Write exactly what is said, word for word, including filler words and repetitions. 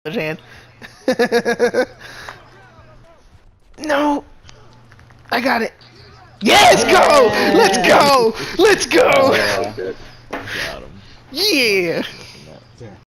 hand. No, I got it. Yes, go! Let's go! Let's go! Yeah. Got him. Yeah.